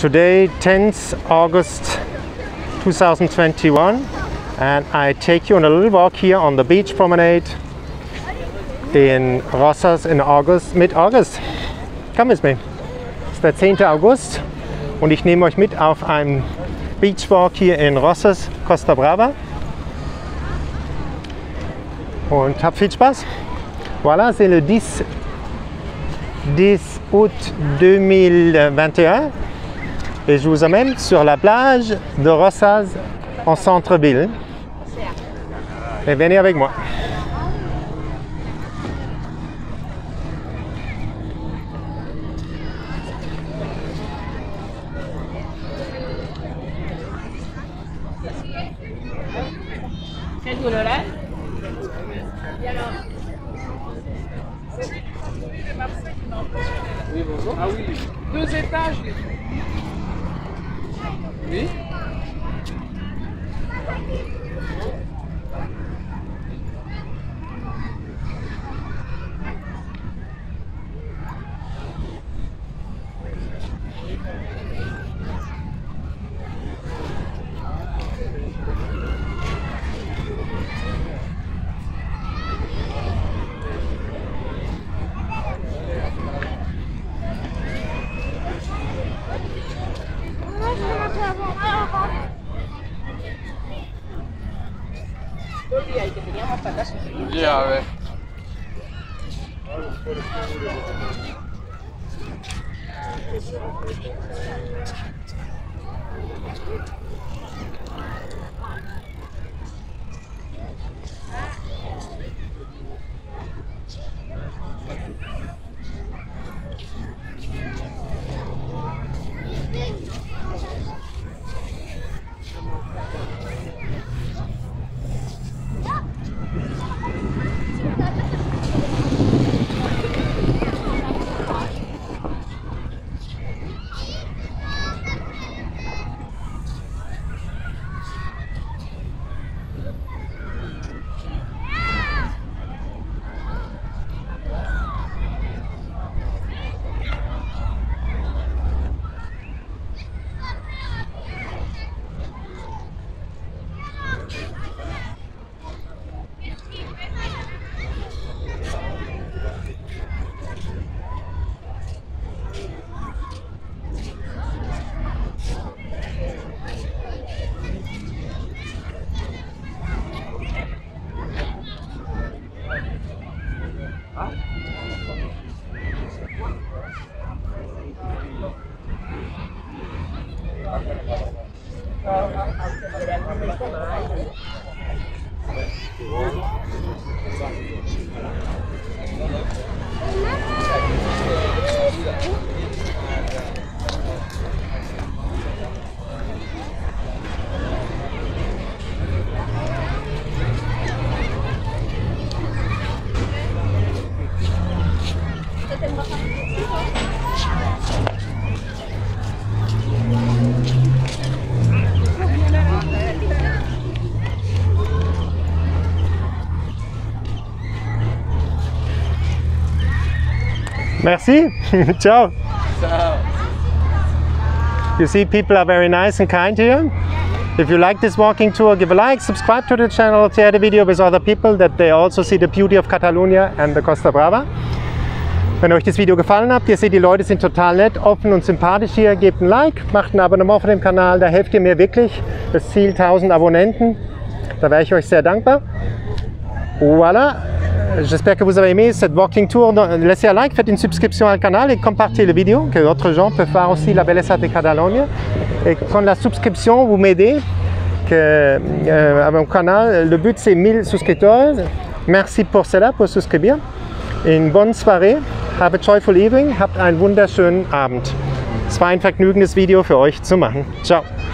Today, 10th August 2021, and I take you on a little walk here on the beach promenade in Rosas in August, mid-August. Come with me. Es ist der 10. August und ich nehme euch mit auf einen Beachwalk hier in Rosas, Costa Brava. Und habt viel Spaß. Voilà, c'est le 10 août 2021 et je vous emmène sur la plage de Rosas en centre-ville. Et venez avec moi. Quel colorant? Oui, bonjour. Ah oui, 2 étages. Oui. Ya, a ver. Merci. Ciao. Ciao. You see, people are very nice and kind here. If you like this walking tour, give a like, subscribe to the channel, share the video with other people that they also see the beauty of Catalonia and the Costa Brava. Wenn euch das Video gefallen hat, ihr seht, die Leute sind total nett, offen und sympathisch hier. Gebt ein Like, macht ein Abonnement von dem Kanal, da helft ihr mir wirklich. Das Ziel 1000 Abonnenten, da wäre ich euch sehr dankbar. Voilà. J'espère que vous avez aimé cette walking tour. Laissez un like, faites une subscription au canal et compartez la vidéo, que d'autres gens peuvent voir aussi la belleza de Catalonia. Et quand la subscription, vous m'aidez à mon canal. Le but, c'est 1000 souscripteurs. Merci pour cela, pour souscrire. Une bonne soirée. Have a joyful evening. Habt einen wunderschönen Abend. Es war ein vergnügendes Video für euch zu machen. Ciao.